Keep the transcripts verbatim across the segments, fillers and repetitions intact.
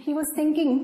He was thinking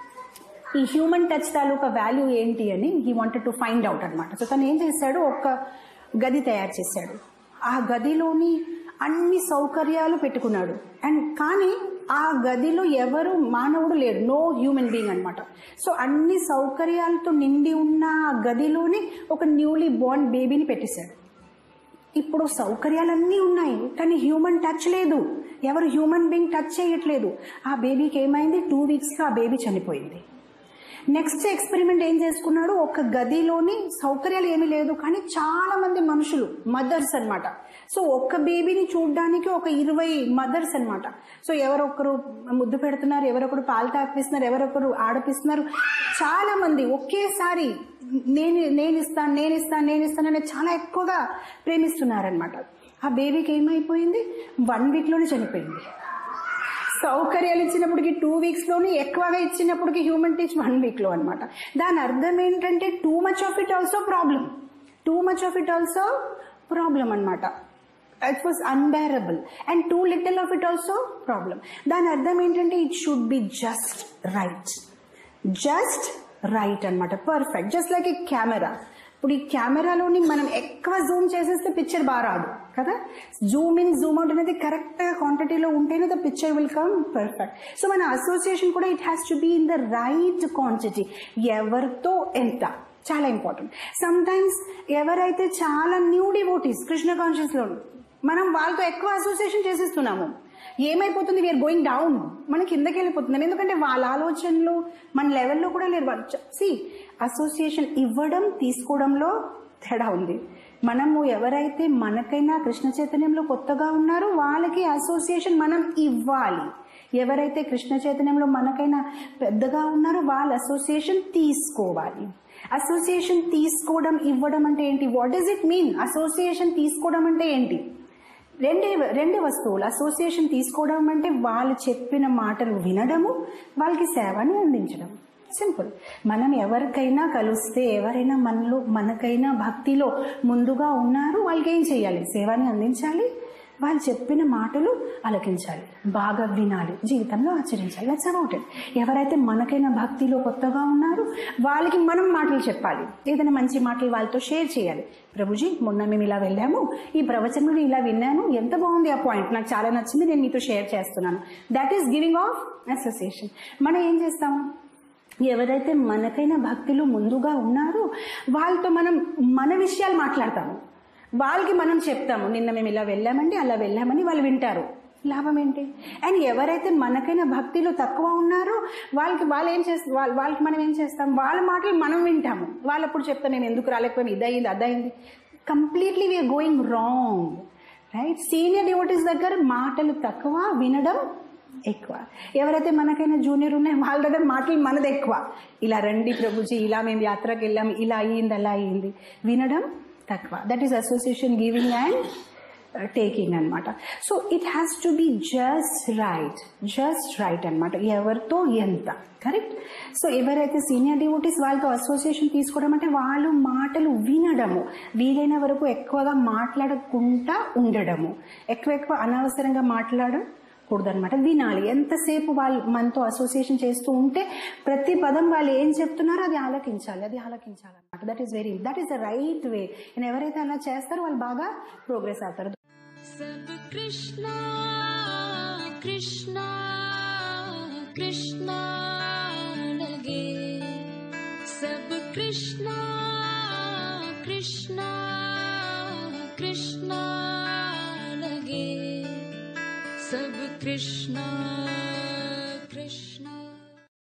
ఈ human touch తాలూకా value ఏంటి అని he wanted to find out అనమాట. సో తను ఏం చేశాడు, ఒక గది తయారు చేశాడు. ఆ గదిలోని అన్ని సౌకర్యాలు పెట్టుకున్నాడు. అండ్ కానీ ఆ గదిలో ఎవరు మానవుడు లేడు, నో హ్యూమన్ బీయింగ్ అనమాట. సో అన్ని సౌకర్యాలతో నిండి ఉన్న ఆ గదిలోని ఒక న్యూలీ బోర్న్ బేబీని పెట్టేశాడు. ఇప్పుడు సౌకర్యాలన్నీ ఉన్నాయి కానీ హ్యూమన్ టచ్ లేదు, ఎవరు హ్యూమన్ బీయింగ్ టచ్ చేయట్లేదు. ఆ బేబీకి ఏమైంది, టూ వీక్స్లో ఆ బేబీ చనిపోయింది. నెక్స్ట్ ఎక్స్పెరిమెంట్ ఏం చేసుకున్నాడు, ఒక గదిలోని సౌకర్యాలు ఏమీ లేదు కానీ చాలా మంది మనుషులు, మదర్స్ అనమాట. సో ఒక్క బేబీని చూడడానికి ఒక ఇరవై మదర్స్ అనమాట. సో ఎవరొకరు ముద్దు పెడుతున్నారు, ఎవరొకరు పాలు తాపిస్తున్నారు, ఎవరొకరు ఆడపిస్తున్నారు. చాలా మంది ఒకేసారి నేను నేను ఇస్తాను నేను ఇస్తాను నేను ఇస్తాను అనేది చాలా ఎక్కువగా ప్రేమిస్తున్నారనమాట. ఆ బేబీకి ఏమైపోయింది, వన్ వీక్లోనే చనిపోయింది. సౌకర్యాలు ఇచ్చినప్పటికీ టూ వీక్స్లోని, ఎక్కువగా ఇచ్చినప్పటికీ హ్యూమన్ టచ్ వన్ వీక్లో అనమాట. దాని అర్థం ఏంటంటే too much of it also problem, too much of it also problem అనమాట. It was unbearable. And too little of it also problem. దాని అర్థం ఏంటంటే it should be just right, just right అనమాట, perfect. Just like a camera. ఇప్పుడు ఈ కెమెరాలోని మనం ఎక్కువ Zoom చేసేస్తే పిక్చర్ బాగా రాదు కదా. జూమ్ ఇన్ జూమ్ అవుట్ అనేది కరెక్ట్ క్వాంటిటీలో ఉంటేనే the picture will come perfect. So మన అసోసియేషన్ కూడా it has to be in the right quantity. ఎవరితో ఎంత చాలా ఇంపార్టెంట్. సమ్ టైమ్స్ ఎవరైతే చాలా న్యూ డివోటీస్ కృష్ణ కాన్షియస్ లో మనం వాళ్ళతో ఎక్కువ అసోసియేషన్ చేసేస్తున్నాము, ఏమైపోతుంది, వీఆర్ గోయింగ్ డౌన్, మన కిందకి వెళ్ళిపోతున్నాం. ఎందుకంటే వాళ్ళ ఆలోచనలు మన లెవెల్లో కూడా లేరు. వాళ్ళు సి అసోసియేషన్ ఇవ్వడం తీసుకోవడంలో తేడా ఉంది. మనము ఎవరైతే మనకైనా కృష్ణ చైతన్యంలో కొత్తగా ఉన్నారో వాళ్ళకి అసోసియేషన్ మనం ఇవ్వాలి. ఎవరైతే కృష్ణ చైతన్యంలో మనకైనా పెద్దగా ఉన్నారో వాళ్ళ అసోసియేషన్ తీసుకోవాలి. అసోసియేషన్ తీసుకోవడం ఇవ్వడం అంటే ఏంటి, what does it mean? Association తీసుకోవడం అంటే ఏంటి? రెండే రెండే వస్తువులు. అసోసియేషన్ తీసుకోవడం అంటే వాళ్ళు చెప్పిన మాటలు వినడము, వాళ్ళకి సేవని అందించడం. సింపుల్. మనం ఎవరికైనా కలిస్తే, ఎవరైనా మనలో మనకైనా భక్తిలో ముందుగా ఉన్నారు, వాళ్ళకి ఏం చేయాలి, సేవని అందించాలి, వాళ్ళు చెప్పిన మాటలు ఆలకించాలి, బాగా వినాలి, జీవితంలో ఆచరించాలి. That's about it. ఎవరైతే మనకైనా భక్తిలో కొత్తగా ఉన్నారు వాళ్ళకి మనం మాటలు చెప్పాలి, ఏదైనా మంచి మాటలు వాళ్ళతో షేర్ చేయాలి. ప్రభుజీ మొన్న మేము ఇలా వెళ్ళాము, ఈ ప్రవచనంలో ఇలా విన్నాను, ఎంత బాగుంది ఆ పాయింట్, నాకు చాలా నచ్చింది, నేను మీతో షేర్ చేస్తున్నాను. That is giving of association. మనం ఏం చేస్తాము, ఎవరైతే మనకైనా భక్తిలో ముందుగా ఉన్నారో వాళ్ళతో మనం మన విషయాలు మాట్లాడతాము, వాళ్ళకి మనం చెప్తాము, నిన్న మేము ఇలా వెళ్ళామండి, అలా వెళ్ళామని. వాళ్ళు వింటారు, లాభం ఏంటి? అండ్ ఎవరైతే మనకైనా భక్తిలో తక్కువ ఉన్నారో వాళ్ళకి వాళ్ళు ఏం చేస్తాం, వాళ్ళకి మనం ఏం చేస్తాం, వాళ్ళ మాటలు మనం వింటాము. వాళ్ళు అప్పుడు చెప్తాం, నేను ఎందుకు రాలేకపోయినా, ఇదయింది అదయింది. Completely we are going wrong, right? Senior devotees దగ్గర మాటలు తక్కువ, వినడం ఎక్కువ. ఎవరైతే మనకైనా జూనియర్ ఉన్నాయి వాళ్ళ దగ్గర మాటలు మనది ఎక్కువ. ఇలా రండి ప్రభుజీ, ఇలా మేము యాత్రకు వెళ్ళాం, ఇలా అయ్యింది అలా అయ్యింది, వినడం తక్కువ. That is association giving and taking అనమాట. So it has to be just right, just right అనమాట. ఎవరితో ఎంత కరెక్ట్. సో ఎవరైతే సీనియర్ డివోటీస్ వాళ్ళతో అసోసియేషన్ తీసుకోవడం అంటే వాళ్ళు మాటలు వినడము, వీలైన వరకు ఎక్కువగా మాట్లాడకుండా ఉండడము, ఎక్కువ ఎక్కువ అనవసరంగా మాట్లాడడం కూడదనమాట, వినాలి. ఎంతసేపు వాళ్ళు మనతో అసోసియేషన్ చేస్తూ ఉంటే ప్రతి పదం వాళ్ళు ఏం చెప్తున్నారో అది ఆలకించాలి, అది ఆలకించాలి అనమాట. That is very that is the right way. And ఎవరైతే అలా చేస్తారో వాళ్ళు బాగా ప్రోగ్రెస్ అవుతారు. కృష్ణ కృష్ణ కృష్ణ లగే సబ్ కృష్ణ కృష్ణ కృష్ణ లగే सब कृष्णा